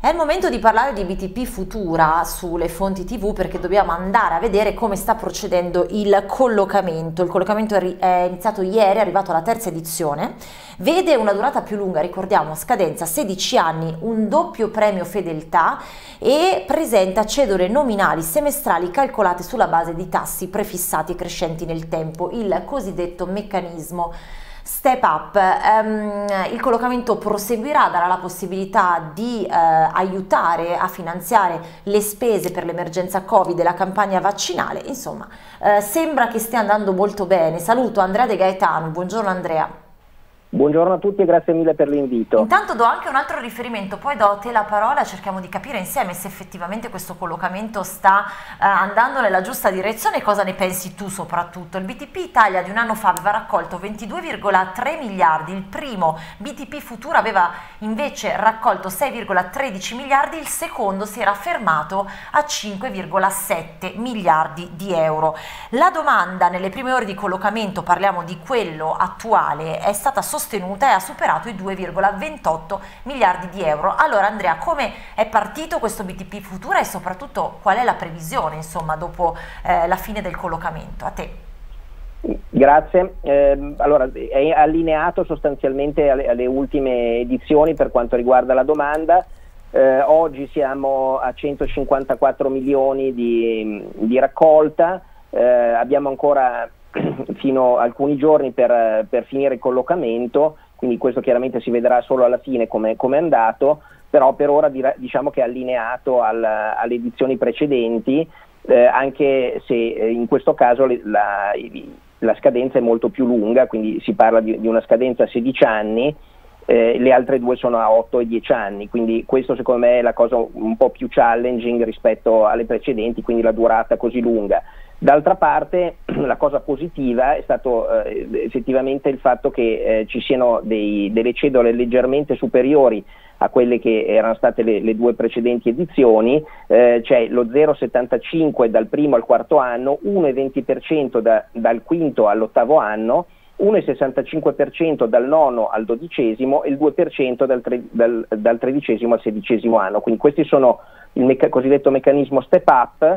È il momento di parlare di BTP Futura sulle fonti TV perché dobbiamo andare a vedere come sta procedendo il collocamento. Il collocamento è iniziato ieri, è arrivato alla terza edizione, vede una durata più lunga, ricordiamo, scadenza 16 anni, un doppio premio fedeltà e presenta cedole nominali semestrali calcolate sulla base di tassi prefissati e crescenti nel tempo, il cosiddetto meccanismo Step Up. Il collocamento proseguirà, darà la possibilità di aiutare a finanziare le spese per l'emergenza Covid e la campagna vaccinale. Insomma, sembra che stia andando molto bene. Saluto Andrea De Gaetano. Buongiorno Andrea. Buongiorno a tutti e grazie mille per l'invito. Intanto do anche un altro riferimento, poi do a te la parola e cerchiamo di capire insieme se effettivamente questo collocamento sta andando nella giusta direzione e cosa ne pensi tu soprattutto. Il BTP Italia di un anno fa aveva raccolto 22,3 miliardi, il primo BTP Futura aveva invece raccolto 6,13 miliardi, il secondo si era fermato a 5,7 miliardi di euro. La domanda nelle prime ore di collocamento, parliamo di quello attuale, è stata sostenuta e ha superato i 2,28 miliardi di euro. Allora Andrea, come è partito questo BTP Futura e soprattutto qual è la previsione, insomma, dopo la fine del collocamento? A te. Grazie. Allora, è allineato sostanzialmente alle ultime edizioni per quanto riguarda la domanda. Oggi siamo a 154 milioni di raccolta, abbiamo ancora fino a alcuni giorni per finire il collocamento, quindi questo chiaramente si vedrà solo alla fine come è andato, però per ora diciamo che è allineato alle edizioni precedenti, anche se in questo caso la scadenza è molto più lunga, quindi si parla di una scadenza a 16 anni, le altre due sono a 8 e 10 anni, quindi questo secondo me è la cosa un po' più challenging rispetto alle precedenti, quindi la durata così lunga. D'altra parte la cosa positiva è stato effettivamente il fatto che ci siano delle cedole leggermente superiori a quelle che erano state le due precedenti edizioni, c'è lo 0,75 dal primo al quarto anno, 1,20% dal quinto all'ottavo anno, 1,65% dal nono al dodicesimo e il 2% dal tredicesimo al sedicesimo anno. Quindi questi sono il cosiddetto meccanismo Step Up.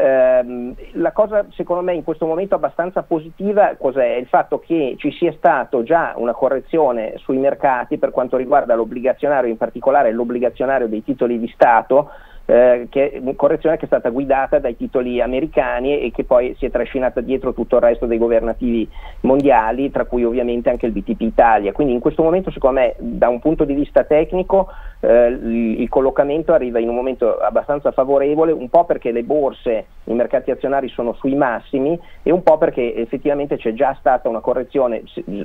La cosa secondo me in questo momento abbastanza positiva cos'è? Il fatto che ci sia stato già una correzione sui mercati per quanto riguarda l'obbligazionario, in particolare l'obbligazionario dei titoli di Stato, correzione che è stata guidata dai titoli americani e che poi si è trascinata dietro tutto il resto dei governativi mondiali, tra cui ovviamente anche il BTP Italia. Quindi in questo momento secondo me da un punto di vista tecnico il collocamento arriva in un momento abbastanza favorevole, un po' perché le borse, i mercati azionari sono sui massimi e un po' perché effettivamente c'è già stata una correzione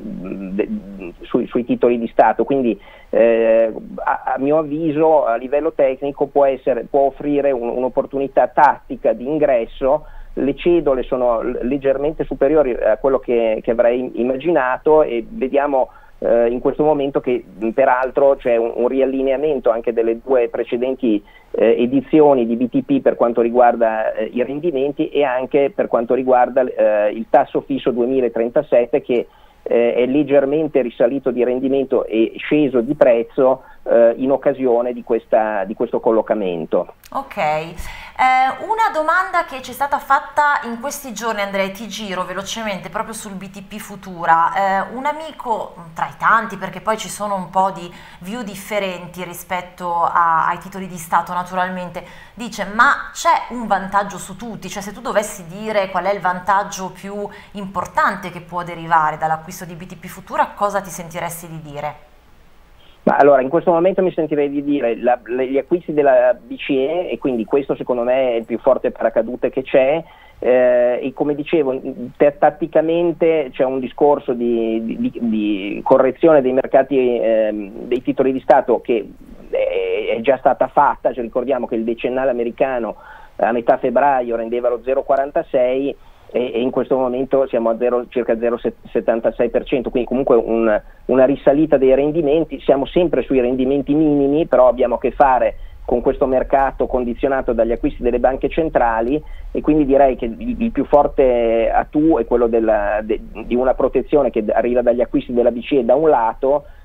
sui titoli di Stato, quindi a mio avviso a livello tecnico può offrire un'opportunità tattica di ingresso. Le cedole sono leggermente superiori a quello che avrei immaginato e vediamo in questo momento che peraltro c'è un riallineamento anche delle due precedenti edizioni di BTP per quanto riguarda i rendimenti e anche per quanto riguarda il tasso fisso 2037 che è leggermente risalito di rendimento e sceso di prezzo in occasione di questo collocamento. Ok, una domanda che ci è stata fatta in questi giorni, Andrea, ti giro velocemente proprio sul BTP Futura. Un amico tra i tanti, perché poi ci sono un po' di view differenti rispetto ai titoli di Stato naturalmente, dice ma c'è un vantaggio su tutti, cioè se tu dovessi dire qual è il vantaggio più importante che può derivare dall'acquisto di BTP Futura, cosa ti sentiresti di dire? Ma allora in questo momento mi sentirei di dire gli acquisti della BCE e quindi questo secondo me è il più forte paracadute che c'è e come dicevo tatticamente c'è un discorso di correzione dei mercati dei titoli di Stato che è già stata fatta, cioè, ricordiamo che il decennale americano a metà febbraio rendeva lo 0,46 e in questo momento siamo a circa 0,76%, quindi comunque una risalita dei rendimenti, siamo sempre sui rendimenti minimi, però abbiamo a che fare con questo mercato condizionato dagli acquisti delle banche centrali e quindi direi che il più forte atu è quello di una protezione che arriva dagli acquisti della BCE da un lato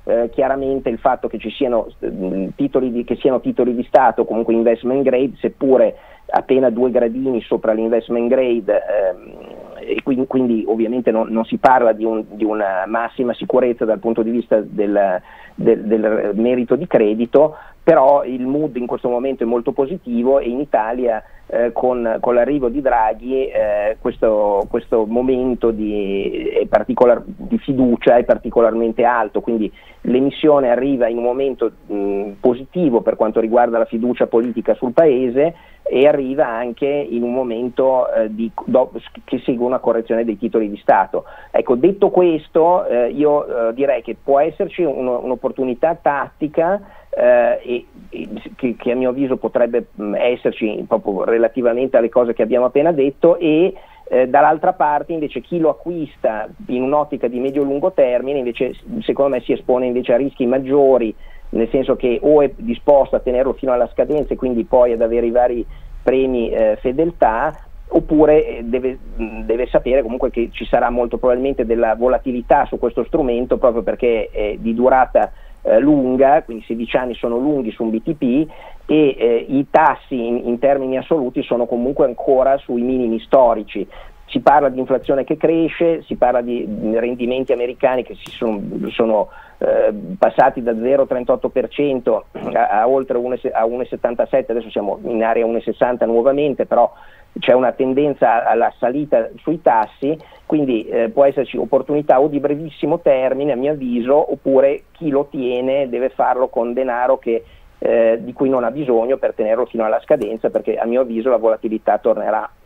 chiaramente il fatto che ci siano titoli di Stato, comunque investment grade, seppure appena 2 gradini sopra l'investment grade, e quindi ovviamente non si parla di una massima sicurezza dal punto di vista del merito di credito, però il mood in questo momento è molto positivo e in Italia con l'arrivo di Draghi questo momento di fiducia è particolarmente alto, quindi l'emissione arriva in un momento positivo per quanto riguarda la fiducia politica sul Paese e arriva anche in un momento che segue una correzione dei titoli di Stato. Ecco, detto questo, io direi che può esserci un'opportunità tattica che a mio avviso potrebbe esserci proprio relativamente alle cose che abbiamo appena detto, e dall'altra parte invece chi lo acquista in un'ottica di medio-lungo termine invece secondo me si espone invece a rischi maggiori, nel senso che o è disposto a tenerlo fino alla scadenza e quindi poi ad avere i vari premi fedeltà, oppure deve sapere comunque che ci sarà molto probabilmente della volatilità su questo strumento, proprio perché è di durata lunga, quindi 16 anni sono lunghi su un BTP, e i tassi in termini assoluti sono comunque ancora sui minimi storici. Si parla di inflazione che cresce, si parla di rendimenti americani che sono passati da 0,38% a oltre 1,77%, adesso siamo in area 1,60 nuovamente, però c'è una tendenza alla salita sui tassi, quindi può esserci opportunità o di brevissimo termine a mio avviso, oppure chi lo tiene deve farlo con denaro di cui non ha bisogno per tenerlo fino alla scadenza, perché a mio avviso la volatilità tornerà